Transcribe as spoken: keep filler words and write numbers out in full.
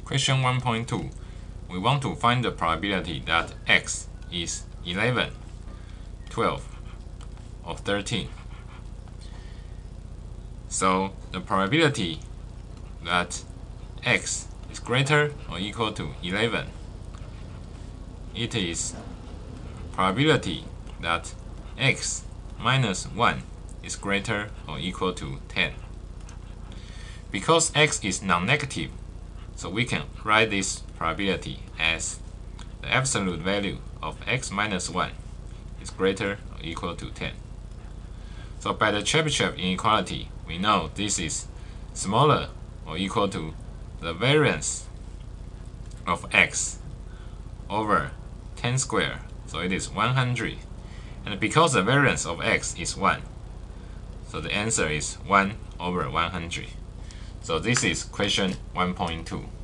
Question one point two. We want to find the probability that x is eleven, twelve, or thirteen. So the probability that x is greater or equal to eleven, it is probability that x minus one is greater or equal to ten. Because x is non-negative, so we can write this probability as the absolute value of x minus one is greater or equal to ten. So by the Chebyshev inequality, we know this is smaller or equal to the variance of x over ten squared, so it is one hundred. And because the variance of x is one, so the answer is one over one hundred. So this is question one point two.